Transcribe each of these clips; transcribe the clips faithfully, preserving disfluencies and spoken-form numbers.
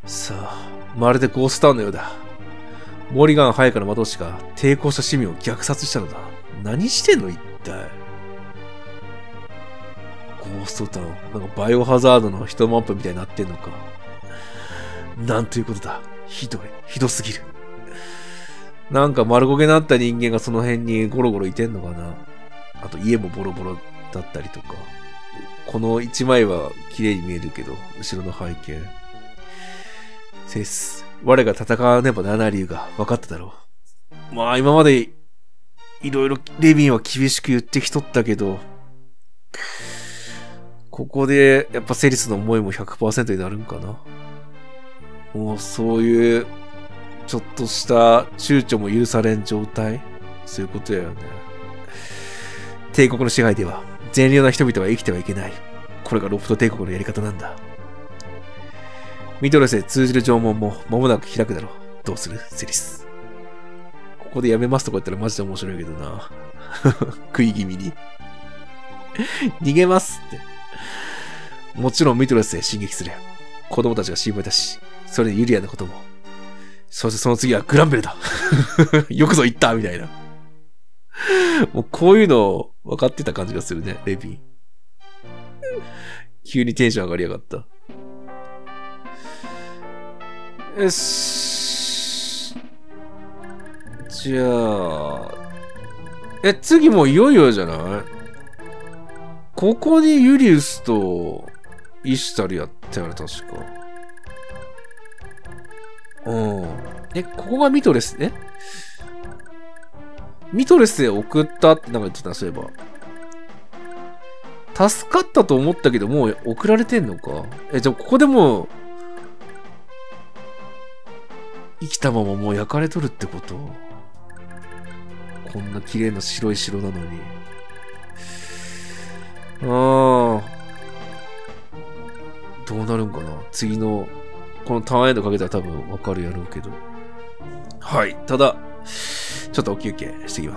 さあ、まるでゴーストタウンのようだ。モリガン早くの魔導士が抵抗した市民を虐殺したのだ。何してんの一体。ゴーストタウン。なんかバイオハザードの一マップみたいになってんのか。なんということだ。ひどい。ひどすぎる。なんか丸焦げになった人間がその辺にゴロゴロいてんのかな。あと家もボロボロだったりとか。この一枚は綺麗に見えるけど、後ろの背景。セリス、我が戦わねばならない理由が分かっただろう。まあ今までいろいろレビンは厳しく言ってきとったけど、ここでやっぱセリスの思いも ひゃくパーセント になるんかな。もうそういうちょっとした躊躇も許されん状態、そういうことやよね。帝国の支配では善良な人々は生きてはいけない。これがロフト帝国のやり方なんだ。ミトレスへ通じる城門も間もなく開くだろう。どうするセリス。ここでやめますとか言ったらマジで面白いけどな。食い気味に。逃げますって。もちろんミトレスへ進撃する。子供たちが心配だし、それでユリアのことも。そしてその次はグランベルだ。よくぞ言ったみたいな。もうこういうの分かってた感じがするね、レビン。急にテンション上がりやがった。よし。じゃあ。え、次もいよいよじゃない？ここにユリウスとイシュタルやったよね、確か。うん。え、ここがミトレス、えミトレスへ送ったってなんか言ってた、そういえば。助かったと思ったけど、もう送られてんのか。え、じゃあここでもう、生きたままもう焼かれとるってこと？こんな綺麗な白い城なのに。ああ。どうなるんかな次の、このターンエンドかけたら多分わかるやろうけど。はい。ただ、ちょっとお休憩してきます。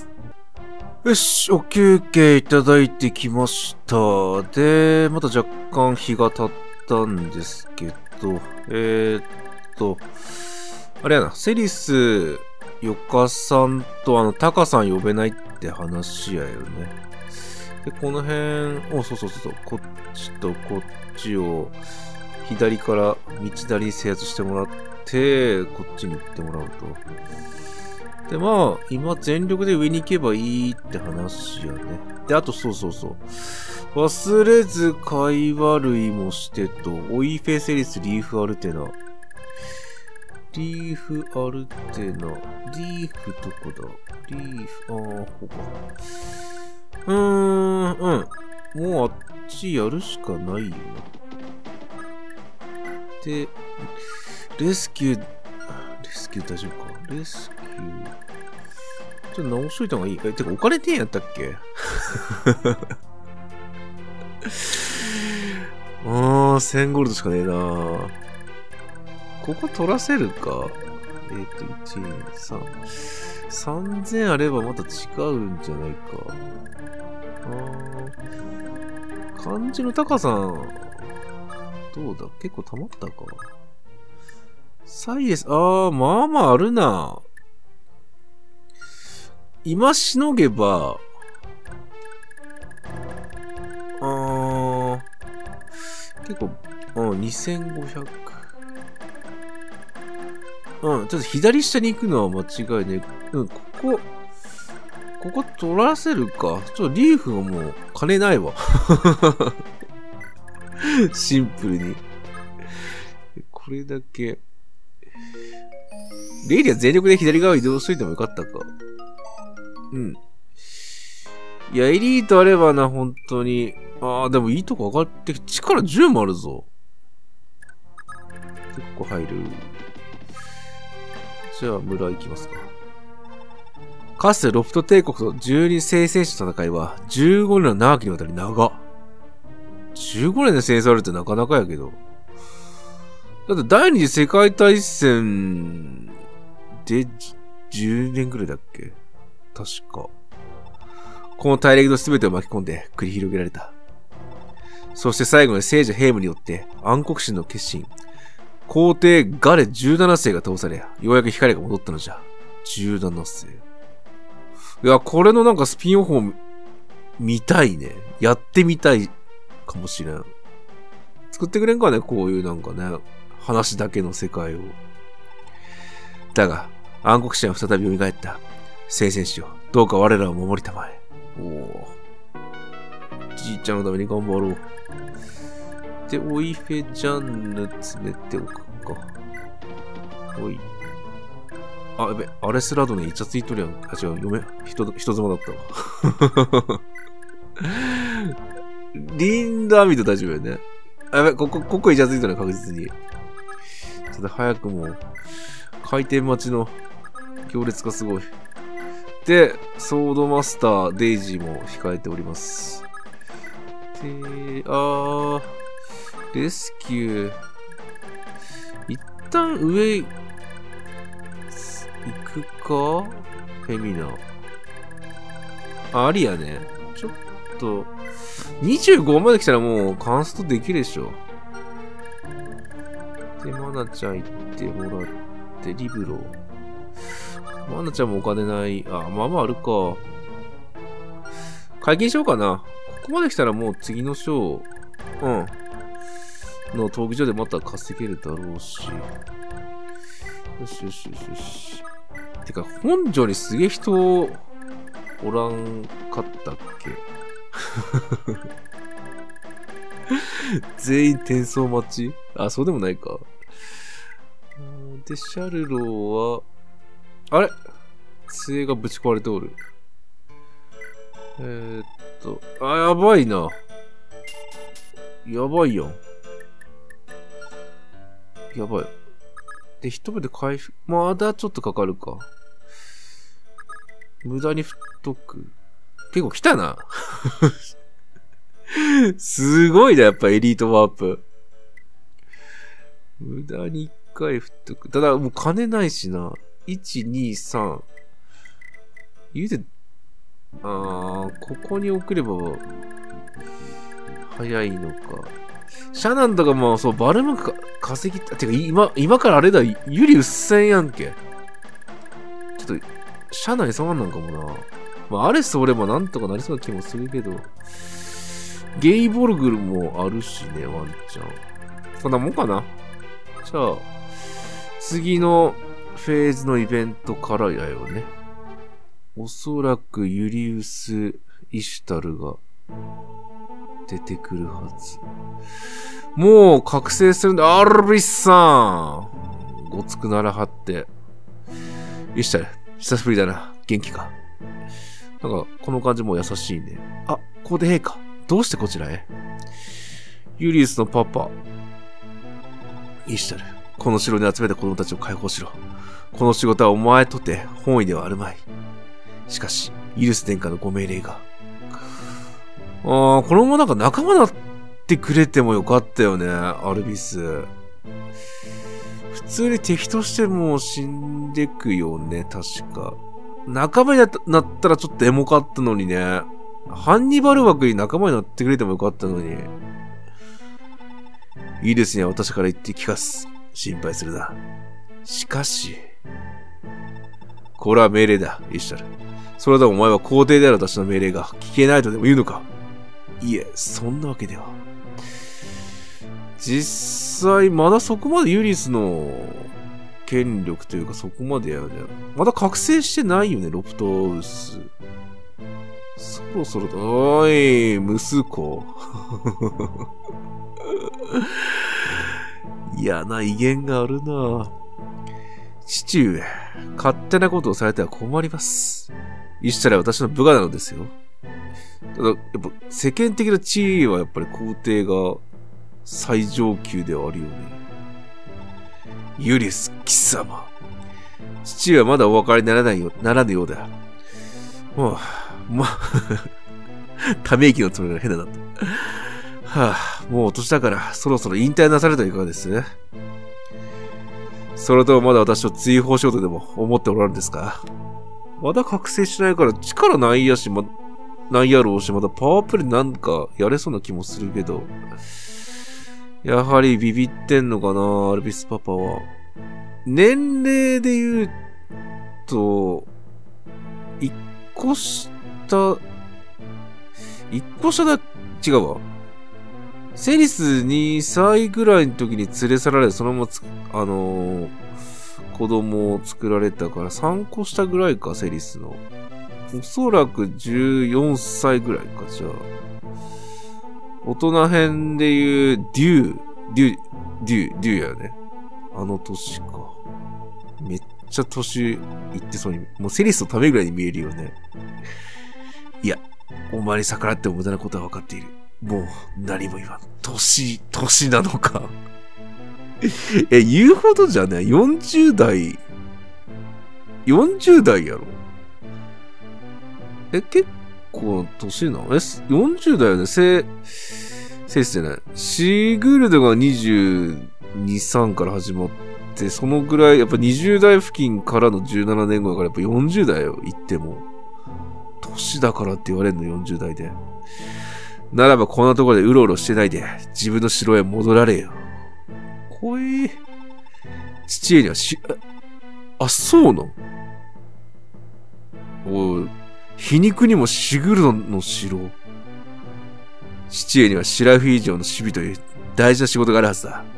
よし、お休憩いただいてきました。で、また若干日が経ったんですけど、えーっと、あれやな、セリス、ヨカさんとあの、タカさん呼べないって話やよね。で、この辺、お、そうそうそうそう、こっちとこっちを、左から道なり制圧してもらって、こっちに行ってもらうと。で、まあ、今全力で上に行けばいいって話やね。で、あとそうそうそう。忘れず会話類もしてと、オイフェセリスリーフアルテナ。リーフアルテナ。リーフどこだリーフ、あー、ここか。うーん、うん。もうあっちやるしかないよ。で、レスキュー、レスキュー大丈夫かレスキュー。ちょっと直しといた方がいい。え、てかお金手やったっけあー、せんゴールドしかねえなー。ここ取らせるか。えっと、いち、に、さん。さんぜんあればまた違うんじゃないか。あー。漢字の高さん、どうだ結構溜まったか。サイエス、あー、まあまああるな。今しのげば、あー、結構、うん、にせんごひゃく。うん、ちょっと左下に行くのは間違いね。うん、ここ、ここ取らせるか。ちょっとリーフがもう金ないわ。シンプルに。これだけ。レイリは全力で左側移動しといてもよかったか。うん。いや、エリートあればな、本当に。ああ、でもいいとこ上がってきて、力じゅうもあるぞ。で、ここ入る。じゃあ、村行きますか。かつてロフト帝国とじゅうに聖戦士の戦いは、じゅうごねんの長きにわたり長っ。じゅうごねんで戦争あるってなかなかやけど。だって第二次世界大戦でじゅうねんぐらいだっけ確か。この大陸の全てを巻き込んで繰り広げられた。そして最後に聖女ヘイムによって暗黒神の決心、 皇帝ガレじゅうななせいが倒され、ようやく光が戻ったのじゃ。じゅうななせい。いや、これのなんかスピンオフを見たいね。やってみたいかもしれん。作ってくれんかね、こういうなんかね、話だけの世界を。だが、暗黒神は再び蘇った。聖戦士よ、どうか我らを守りたまえ。おお。じいちゃんのために頑張ろう。で、オイフェジャンヌ詰めておくか。おい。あ、やべ、アレスラドネイチャついとるやん。あ、違う、嫁、人、人妻だったわ。リンダーミと大丈夫よね。あ、やべ、ここ、ここイチャついとるやん、確実に。ちょっと早くも、回転待ちの行列がすごい。で、ソードマスター、デイジーも控えております。で、あー、レスキュー。一旦上、行くかフェミナ。あ、ありやね。ちょっと、にじゅうごまで来たらもうカンストできるでしょ。で、マナちゃん行ってもらって、リブロ。マナちゃんもお金ない。あ、まあまああるか。解禁しようかな。ここまで来たらもう次の章、うん。の闘技場でまた稼げるだろうし。よしよしよしよし。てか、本庄にすげえ人おらんかったっけ全員転送待ちあ、そうでもないか。で、シャルローは、あれ杖がぶち壊れておる。えー、っと、あ、やばいな。やばいやん。やばい。で、一目で回復、まだちょっとかかるか。無駄に振っとく。結構来たな。すごいな、やっぱエリートワープ。無駄に一回振っとく。ただ、もう金ないしな。いち、に、さん。言うて、あー、ここに送れば、早いのか。シャナンとかも、そう、バルムか、稼ぎた、てか、今、今からあれだ、ユリ薄せんやんけ。ちょっと、シャナに触んなんかもな。まあ、アレスおればなんとかなりそうな気もするけど、ゲイボルグルもあるしね、ワンちゃん。そんなもんかな。じゃあ、次のフェーズのイベントからやよね。おそらくユリウス・イシュタルが出てくるはず。もう覚醒するんだ。アルビスさんごつくならはって。イシュタル、久しぶりだな。元気か。なんか、この感じも優しいね。あ、ここでええか。どうしてこちらへ？ユリウスのパパ。イシュタル、この城に集めた子供たちを解放しろ。この仕事はお前とて本意ではあるまい。しかし、ユリウス殿下のご命令が。あー、このままなんか仲間になってくれてもよかったよね、アルビス。普通に敵としてもう死んでくよね、確か。仲間になったらちょっとエモかったのにね。ハンニバル枠に仲間になってくれてもよかったのに。いいですね、私から言って聞かす。心配するな。しかし、これは命令だ、イシュタル。それだお前は皇帝である私の命令が聞けないとでも言うのか？いえ、そんなわけでは。実際、まだそこまでユリスの権力というかそこまでやるね。まだ覚醒してないよね、ロプトウス。そろそろだ。おい、息子。嫌な威厳があるな。父上、勝手なことをされては困ります。イシュタルは私の部下なのですよ。ただ、やっぱ世間的な地位はやっぱり皇帝が最上級ではあるよね。ユリス貴様。父上はまだお別れにならないよ、ならぬようだ。もう、ま、ため息のつもりが変だなと。はあ、もうお年だから、そろそろ引退なされたらいかがです？それともまだ私を追放しようとでも思っておられるんですか？まだ覚醒しないから力ないやし、ま、ないやろうし、まだパワープレイなんかやれそうな気もするけど。 やはりビビってんのかな、アルビスパパは。年齢で言うと、一個下、一個下だ、違うわ。セリスにさいぐらいの時に連れ去られて、そのままつ、あのー、子供を作られたからさんこ下ぐらいか、セリスの。おそらくじゅうよんさいぐらいか、じゃあ。大人編で言う、デュー、デュー、デュー、デューやよね。あの年か。めっちゃ年いってそうに、もうセリスのためぐらいに見えるよね。いや、お前に逆らっても無駄なことは分かっている。もう何も言わん。年、年なのか。え、言うほどじゃね、よんじゅう代、よんじゅう代やろ。え、結構年なのえ、よんじゅう代よね。せ、せいすじゃない。シーグルドがにじゅうに、さんから始まって、そのぐらい、やっぱにじゅう代付近からのじゅうななねんごだからやっぱよんじゅう代よ、言っても。年だからって言われるの、よんじゅう代で。ならばこんなところでうろうろしてないで、自分の城へ戻られよ。こい。父上にはし、あ、そうなんおい、皮肉にもシグルドの城。父上にはシラフィ以上の守備という大事な仕事があるはずだ。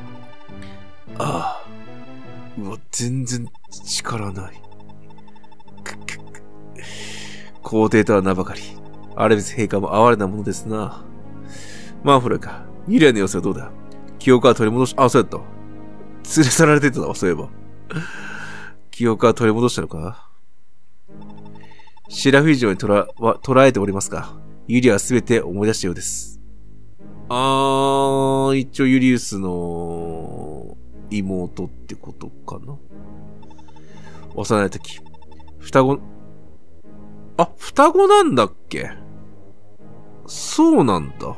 ああ。うわ、全然力ない。くっくっく。皇帝とは名ばかり。アレビス陛下も哀れなものですな。マンフロイか。ユリアの様子はどうだ？記憶は取り戻し、あ、そうやった。連れ去られてたわ、そういえば。記憶は取り戻したのか？シラフ以上に捉は捉えておりますか？ユリアはすべて思い出したようです。あー、一応ユリウスの妹ってことかな。幼い時。双子、あ、双子なんだっけ？そうなんだ。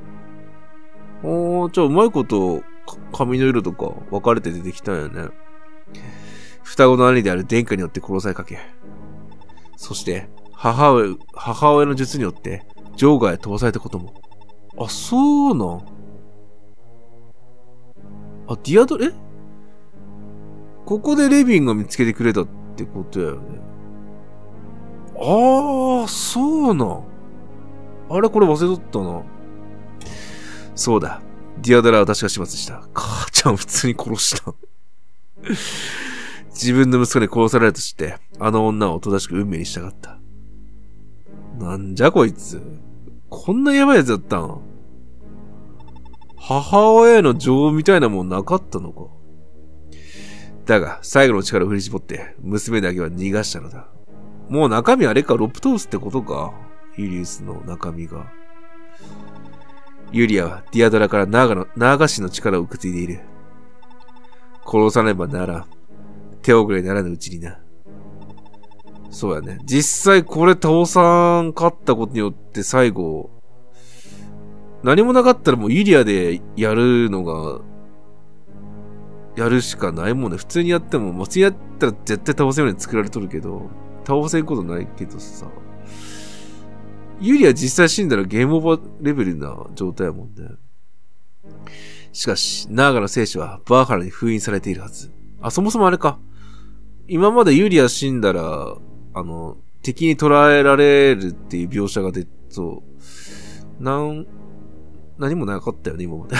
おー、じゃあうまいこと、髪の色とか分かれて出てきたんよね。双子の兄である殿下によって殺されかけ。そして、母親、母親の術によって、場外へ飛ばされたことも。あ、そうなん。あ、ディアドレ、えここでレビンが見つけてくれたってことやよね。ああ、そうなん。あれこれ忘れとったな。そうだ。ディアドラは私が始末した。母ちゃん普通に殺した。自分の息子に殺されるとして、あの女をおとなしく運命に従った。なんじゃこいつ。こんなやばいやつだったん？母親への情みたいなもんなかったのか。だが、最後の力を振り絞って、娘だけは逃がしたのだ。もう中身あれか、ロプトウスってことか。ユリウスの中身が。ユリアはディアドラからナーガの、ナーガシの力を受け継いでいる。殺さねばならん。手遅れならぬうちにな。そうやね。実際これ倒さん勝ったことによって最後、何もなかったらもうユリアでやるのが、やるしかないもんね。普通にやっても、普通にやったら絶対倒せるように作られとるけど、倒せんことないけどさ。ユリア実際死んだらゲームオーバーレベルな状態やもんね。しかし、ナーガの生死はバーハラに封印されているはず。あ、そもそもあれか。今までユリア死んだら、あの、敵に捕らえられるっていう描写が出そう。なん、何もなかったよね、今まで。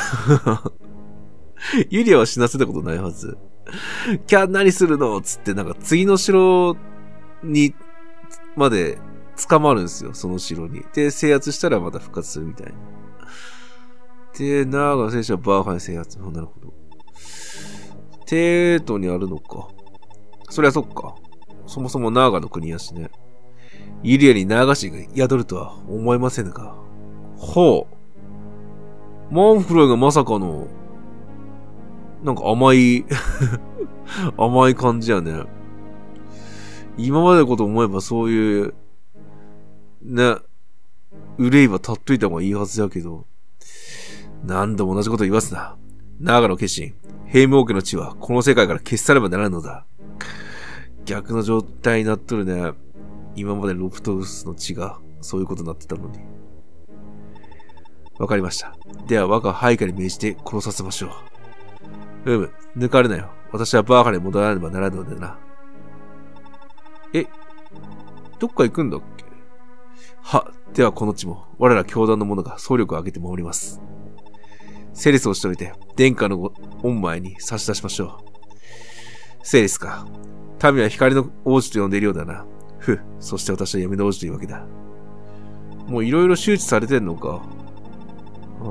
ユリアは死なせたことないはず。キャン何するのつって、なんか次の城に、まで捕まるんですよ、その城に。で、制圧したらまた復活するみたいな。で、ナーガの選手はバーファに制圧。なるほど。テートにあるのか。そりゃそっか。そもそもナーガの国やしね。ユリアにナーガ神が宿るとは思えませんが。ほう。マンフロイがまさかの、なんか甘い、甘い感じやね。今までのこと思えばそういう、ね、憂いは立っといた方がいいはずやけど、何度も同じこと言わすな。ナーガの決心、ヘイム王家の地はこの世界から消し去ればならんのだ。逆の状態になっとるね。今までロプトウスの地がそういうことになってたのに。 わかりました。では我が配下に命じて殺させましょう。うむ、抜かれなよ。私はバーカに戻らねばならぬのでな。え、どっか行くんだっけ？は、ではこの地も、我ら教団の者が総力を挙げて守ります。セレスを仕留めて、殿下の御前に差し出しましょう。セレスか。民は光の王子と呼んでいるようだな。ふ、そして私は闇の王子というわけだ。もういろいろ周知されてんのか。うん。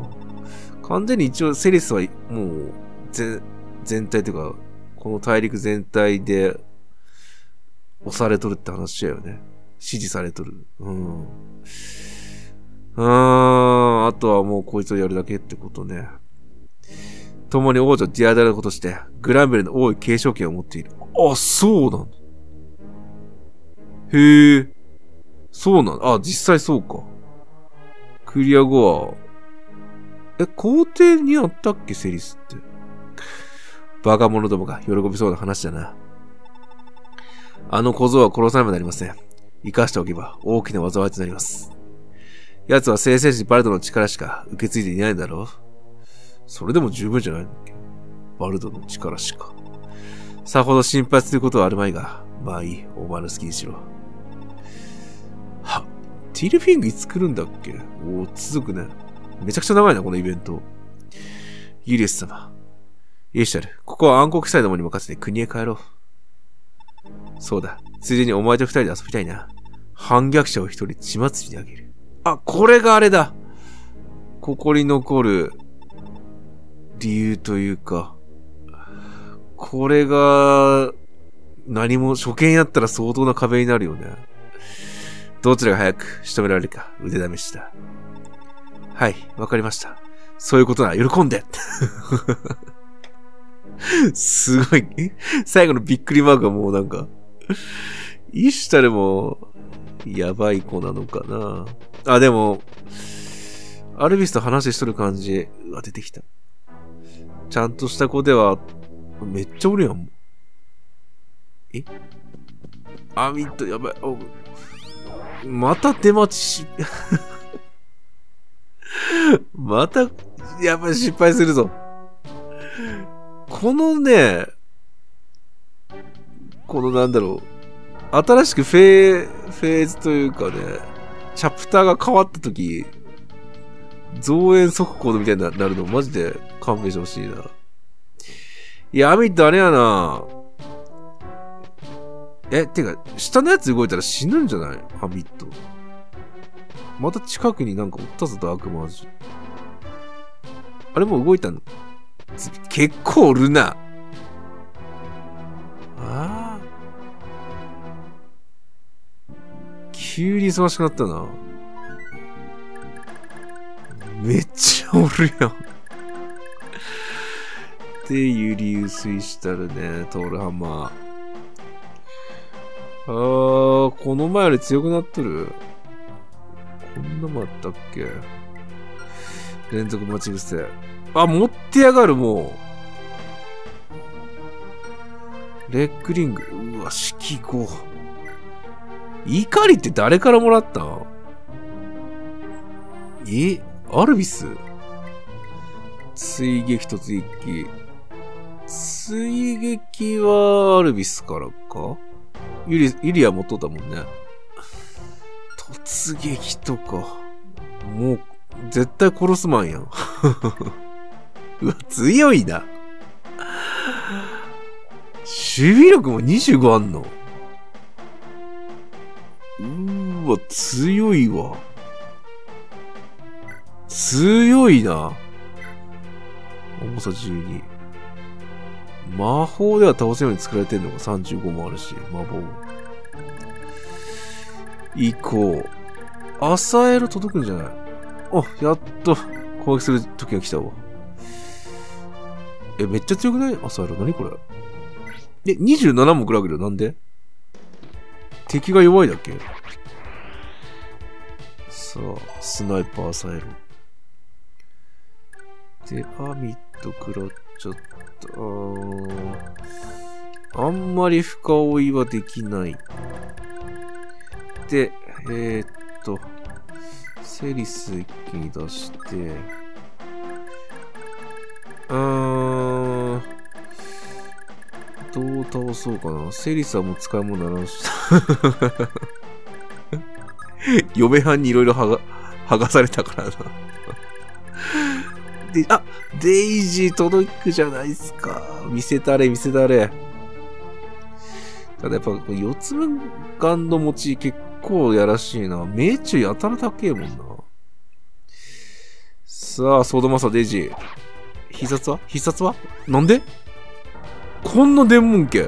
完全に一応セレスはもう全、全体というか、この大陸全体で押されとるって話だよね。支持されとる。うん。あー、あとはもうこいつをやるだけってことね。共に王女ディアダラのことして、グランベルの王位継承権を持っている。あ、そうなんだ。へえ。そうなんだ。あ、実際そうか。クリア後は、え、皇帝にあったっけ、セリスって。バカ者どもが喜びそうな話だな。あの小僧は殺さねばなりません。生かしておけば大きな災いとなります。奴は聖戦士バルドの力しか受け継いでいないんだろう。それでも十分じゃないんだっけ。バルドの力しか。さほど心配することはあるまいが、まあいい、お前の好きにしろ。は、ティルフィングいつ来るんだっけ。おー、続くね。めちゃくちゃ長いな、このイベント。ユリウス様。イエシャル、ここは暗黒司祭どもに任せて国へ帰ろう。そうだ。ついでにお前と二人で遊びたいな。反逆者を一人血祭りにあげる。あ、これがあれだ。ここに残る理由というか、これが何も初見やったら相当な壁になるよね。どちらが早く仕留められるか腕試しだ。はい、わかりました。そういうことなら喜んで。すごい。最後のびっくりマークがもうなんか、イシュタルもやばい子なのかな。あ、でも、アルビスと話しとる感じが出てきた。ちゃんとした子では、めっちゃおるやん。えアミット、やばい。また出待ちし、また、やばい、失敗するぞ。このね、このなんだろう、新しくフェー、フェーズというかね、チャプターが変わったとき、増援速攻みたいになるのマジで勘弁してほしいな。いや、アミットあれやな。え、てか、下のやつ動いたら死ぬんじゃない？アミット。また近くになんかおったぞ、ダークマージ。あれもう動いたの？結構おるな。ああ。急に忙しくなったな。めっちゃおるやん。で、ユリウスイシュタルね、トールハンマー。あー、この前より強くなってる。こんなもあったっけ？連続待ち伏せ。あ、持ってやがる、もう。レッグリング。うわ、式ご。怒りって誰からもらったん？え？アルビス？追撃突撃。追撃はアルビスからか？ユリ、ユリア持っとったもんね。突撃とか。もう、絶対殺すマンやん。うわ、強いな。守備力もにじゅうごあんの。うーわ、強いわ。強いな。重さじゅうに。魔法では倒せるように作られてるのがさんじゅうごもあるし、魔法。以降。朝エロ届くんじゃない？あ、やっと攻撃する時が来たわ。え、めっちゃ強くない？朝エロ。何これ？え、にじゅうななも食らうけどなんで？敵が弱いだっけ？さあ、スナイパー朝エロ。で、アミット食らっちゃった。あー、あんまり深追いはできない。で、えー、っと、 セリス一気に出して、うーん、どう倒そうかな。セリスはもう使い物にならんし。嫁はんにいろいろ剥が、剥がされたからな。で、あ、デイジー届くじゃないですか。見せたれ、見せたれ。ただやっぱ、四つ分ガンド持ち結構やらしいな。命中やたら高えもんな。さあ、ソードマスターデイジー。必殺は必殺はなんでこんな伝聞家。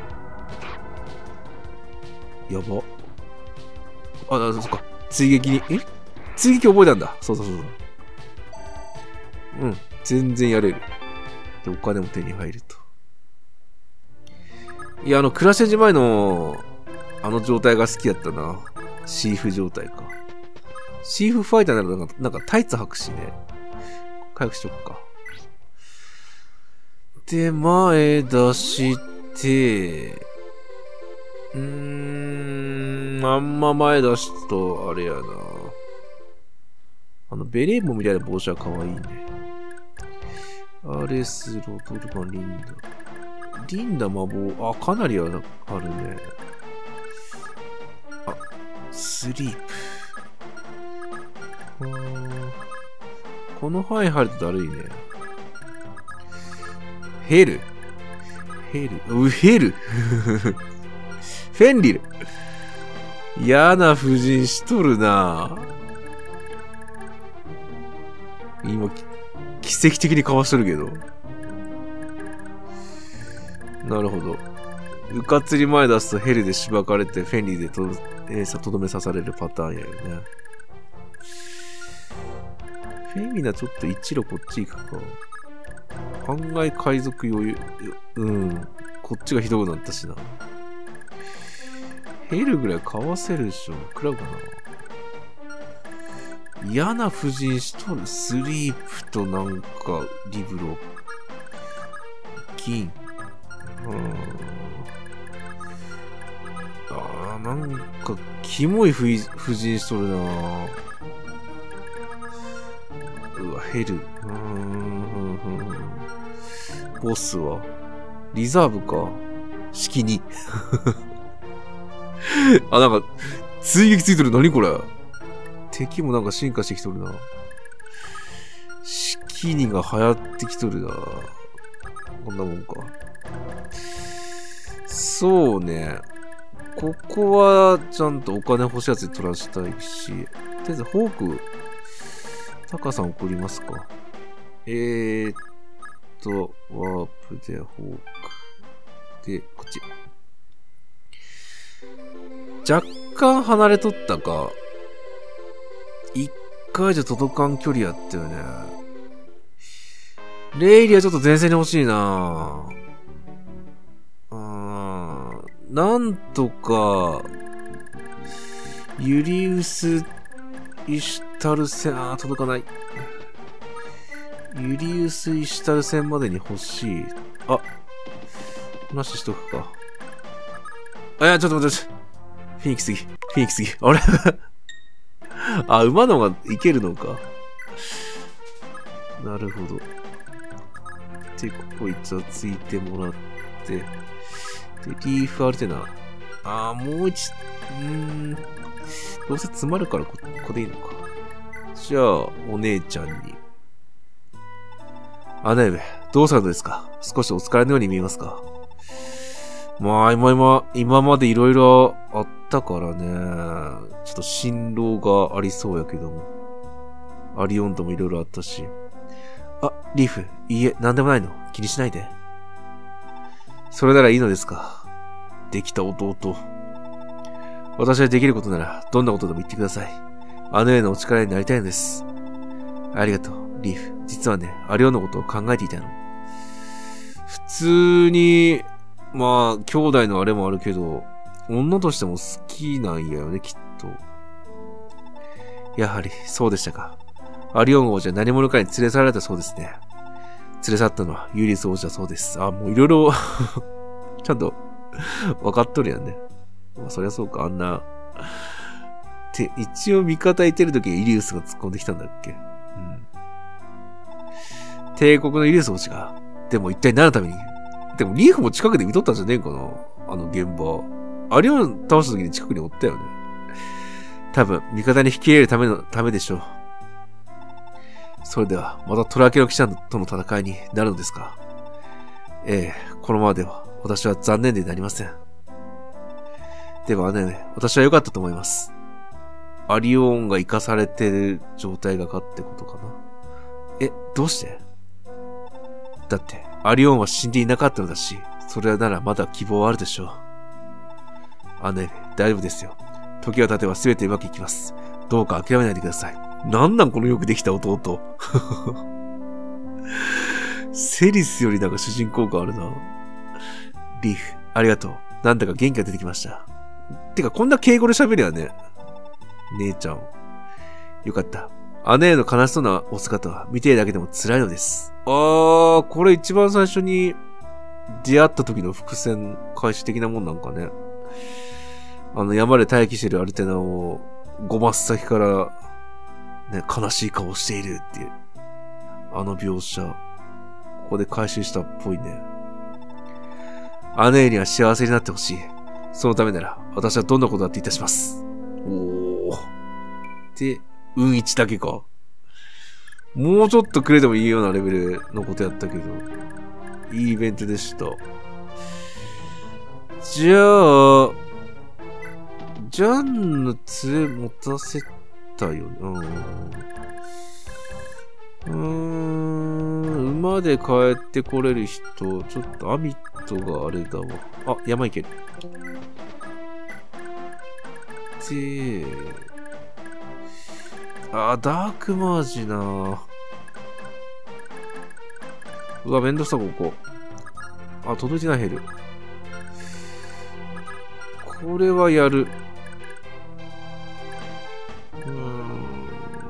やば。あ、あ、そっか。追撃に、え追撃覚えたんだ。そうそうそうそう。うん。全然やれる。で、お金も手に入ると。いや、あの、クラッシュ時前の、あの状態が好きだったな。シーフ状態か。シーフファイターならなんか、なんかタイツ履くしね。回復しとくか。で、前出して、うーん、あんま前出すと、あれやな。あの、ベレー帽みたいな帽子は可愛いね。アレス、ロドルマン、リンダ。リンダ魔法、あ、かなりあるね。あ、スリープ。この範囲入るとだるいね。ヘル。ヘル。う、ヘル。フェンリル。嫌な布陣しとるな。今、奇跡的にかわしとるけど。なるほど。うかつり前出すとヘルでしばかれてフェンリーでと、えー、さとどめ刺されるパターンやよね。フェミナちょっと一路こっち行くか。案外海賊余裕。うん。こっちがひどくなったしな。ヘルぐらいかわせるでしょ。食らうかな。嫌な布陣しとる。スリープとなんか、リブロ。銀。うん。あー、なんか、キモい布陣しとるな。うわ、ヘル。うーん。ボスはリザーブか。式に。あ、なんか、追撃ついてる。何これ。敵もなんか進化してきとるな。式にが流行ってきとるな。こんなもんか。そうね。ここは、ちゃんとお金欲しいやつに取らしたいし。とりあえず、ホーク、タカさん送りますか。えーっと、ワープでホーク。で、こっち。若干離れとったか。一回じゃ届かん距離やったよね。レイリはちょっと前線に欲しいなぁ。なんとか、ユリウス・イシュタル戦、あー、届かない。ユリウス・イシュタル戦までに欲しい。あ、話しとくか。あ、いや、ちょっと待って、フィニックスぎ。フィニックスぎ。あれあ、馬の方がいけるのか。なるほど。で、ここ一応ついてもらって。で、リーフあるてな。あー、もう一、うーん。どうせ詰まるからこ、ここでいいのか。じゃあ、お姉ちゃんに。姉上、どうされたですか？少しお疲れのように見えますか？まあ、今今、今までいろいろあったからね。ちょっと辛労がありそうやけども。アリオンともいろいろあったし。あ、リーフ、いいえ、なんでもないの。気にしないで。それならいいのですか。できた弟。私はできることなら、どんなことでも言ってください。姉へのお力になりたいのです。ありがとう、リーフ。実はね、アリオンのことを考えていたの。普通に、まあ、兄弟のあれもあるけど、女としても好きなんやよね、きっと。やはり、そうでしたか。アリオン王子は何者かに連れ去られたそうですね。連れ去ったのはユリス王子だそうです。あ、もういろいろ、ちゃんと、分かっとるやんね。まあ、そりゃそうか、あんな、 て、一応味方いてる時にイリウスが突っ込んできたんだっけ。うん。帝国のイリウス星が。でも一体何のために？でもリーフも近くで見とったんじゃねえかな、あの現場。アリオン倒した時に近くにおったよね。多分、味方に引き入れるための、ためでしょう。それでは、またトラケロ騎士団との戦いになるのですか？ええ、このままでは、私は残念でなりません。ではね、私は良かったと思います。アリオンが生かされてる状態がかってことかな。え、どうして？だって、アリオンは死んでいなかったのだし、それならまだ希望はあるでしょう。姉上、大丈夫ですよ。時が経てば全てうまくいきます。どうか諦めないでください。なんなんこのよくできた弟。セリスよりなんか主人公感あるな。リーフ、ありがとう。なんだか元気が出てきました。てか、こんな敬語で喋るやね。姉ちゃん。よかった。姉への悲しそうなお姿は見ているだけでも辛いのです。あー、これ一番最初に出会った時の伏線回収的なもんなんかね。あの山で待機してるアルテナをごマス先からね、悲しい顔しているっていう。あの描写。ここで回収したっぽいね。姉には幸せになってほしい。そのためなら、私はどんなことだっていたします。おー。で、運一だけか。もうちょっとくれてもいいようなレベルのことやったけど。いいイベントでした。じゃあ、ジャンの杖持たせたよね。うん。うーん、馬で帰ってこれる人、ちょっとアミットがあれだわ。あ、山行ける。で、あ、ダークマージな。うわ、めんどくさ、ここ。あ、届いてないヘル。これはやる。うーん。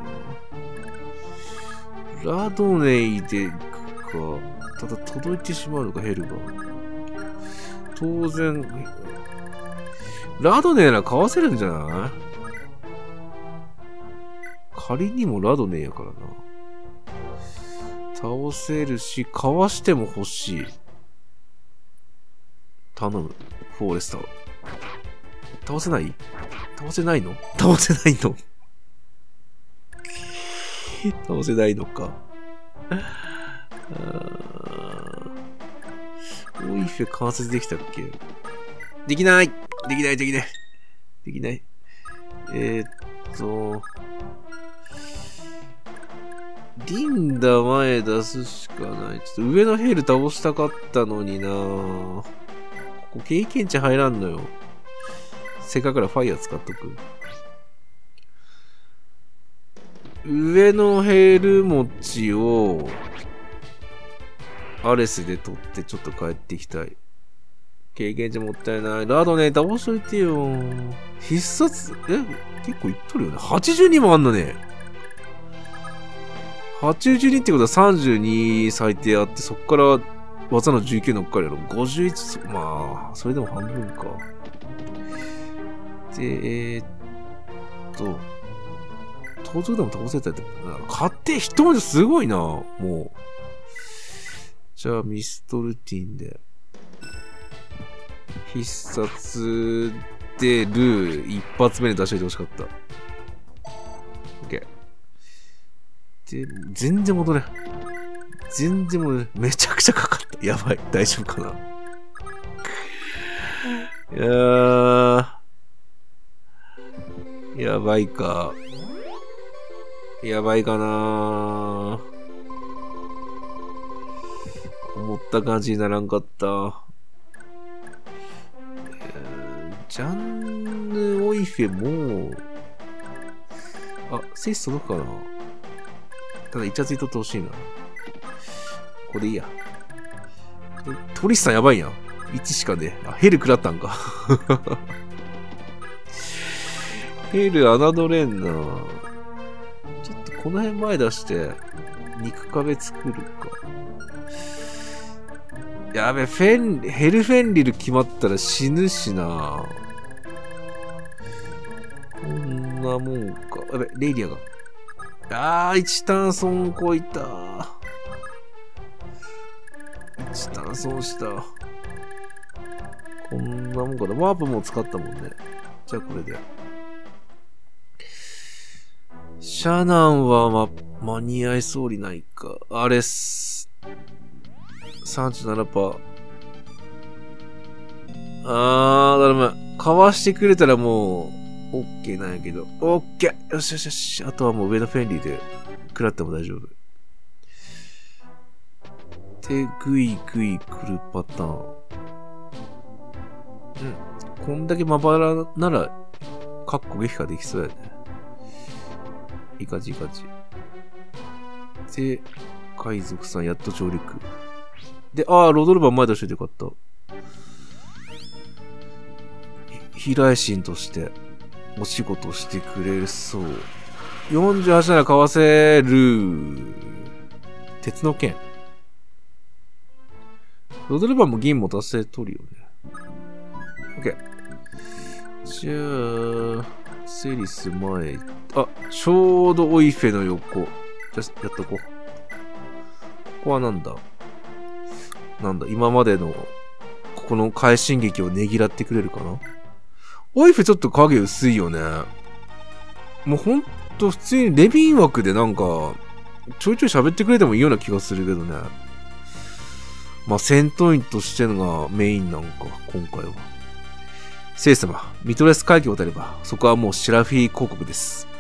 ラドネイで行くか。ただ届いてしまうのか、ヘルが。当然。ラドネイなら買わせるんじゃない？仮にもラドネイやからな。倒せるし、かわしても欲しい。頼む。フォーレスター。倒せない？倒せないの？倒せないの倒せないのか。オイフェ関節できたっけ？できないできないできないできない。えー、っと、リンダ前出すしかない。ちょっと上のヘル倒したかったのにな。ここ経験値入らんのよ。せっかくからファイヤー使っとく。上のヘル持ちをアレスで取ってちょっと帰っていきたい。経験値もったいない。ラドネ倒しといてよ。必殺、え結構いっとるよね。はちじゅうにもあんのね。はちじゅうにってことはさんじゅうに最低あって、そっから技のじゅうきゅう乗っかるやろ。ごじゅういち、まあ、それでも半分か。で、えー、っと、登場でも倒せたって、勝手一文字すごいな、もう。じゃあ、ミストルティンで。必殺でルー一発目に出しといてほしかった。OK。で、全然戻れん。全然戻れん。めちゃくちゃかかった。やばい。大丈夫かな。いやー。やばいか。やばいかな。思った感じにならんかった。ジャンヌ・オイフェも、あ、セイス届くかな。ただ、イチャついとってほしいな。これでいいや。トリスさんやばいやん。いちしかね。あ、ヘル食らったんか。ヘル侮れんな。ちょっとこの辺前出して、肉壁作るか。やべ、フェン、ヘルフェンリル決まったら死ぬしな。こんなもんか。やべ、レイリアが。あー、いちターン損こいた。いちターン損した。こんなもんかな。ワープも使ったもんね。じゃあこれで。シャナンは、ま、間に合いそうにないか。あれっす。さんじゅうななパーセント。あー、だるま。かわしてくれたらもう、オッケーなんやけど。オッケーよしよしよし。あとはもう上のフェンリーで食らっても大丈夫。で、グイグイ来るパターン。うん。こんだけまばらなら、かっこ撃破できそうやね。いい感じいい感じ。で、海賊さんやっと上陸。で、あー、ロドルバン前出しといてよかった。飛来神としてお仕事してくれるそう。よんじゅうはちなら買わせる。鉄の剣。ロドルバンも銀も達成取るよね。OK。じゃあ、セリス前。あ、ちょうどオイフェの横。じゃあ、やっとこう。ここはなんだなんだ今までの、ここの快進撃をねぎらってくれるかな。オイフェちょっと影薄いよね。もうほんと普通にレビン枠でなんか、ちょいちょい喋ってくれてもいいような気がするけどね。まあ戦闘員としてのがメインなんか、今回は。聖様、ミトレス海峡を渡れば、そこはもうシラフィー公国です。